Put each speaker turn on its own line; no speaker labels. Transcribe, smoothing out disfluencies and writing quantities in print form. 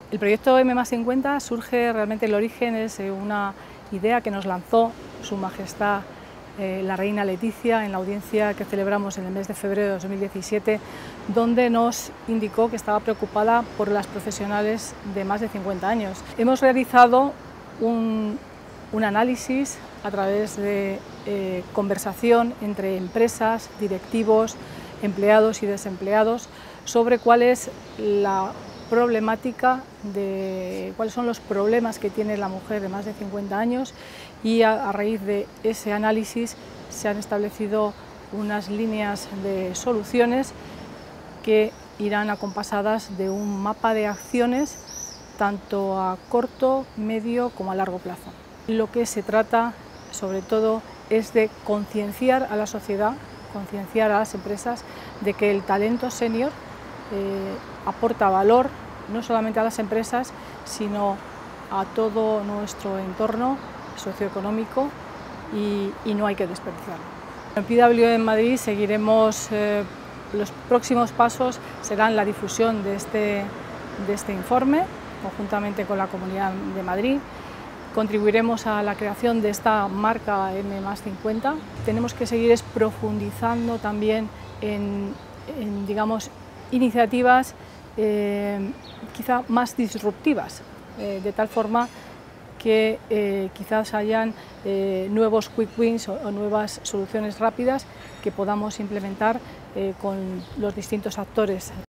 El proyecto M+50 surge, realmente el origen es una idea que nos lanzó Su Majestad la Reina Leticia en la audiencia que celebramos en el mes de febrero de 2017, donde nos indicó que estaba preocupada por las profesionales de más de 50 años. Hemos realizado un análisis a través de conversación entre empresas, directivos, empleados y desempleados sobre cuál es la problemática de cuáles son los problemas que tiene la mujer de más de 50 años y a raíz de ese análisis se han establecido unas líneas de soluciones que irán acompasadas de un mapa de acciones tanto a corto, medio como a largo plazo. Lo que se trata sobre todo es de concienciar a la sociedad, concienciar a las empresas de que el talento senior aporta valor no solamente a las empresas, sino a todo nuestro entorno socioeconómico y no hay que desperdiciarlo. En PwC en Madrid seguiremos, los próximos pasos serán la difusión de este informe, conjuntamente con la Comunidad de Madrid. Contribuiremos a la creación de esta marca M+50. Tenemos que seguir profundizando también en digamos, iniciativas quizá más disruptivas, de tal forma que quizás hayan nuevos quick wins o nuevas soluciones rápidas que podamos implementar con los distintos actores.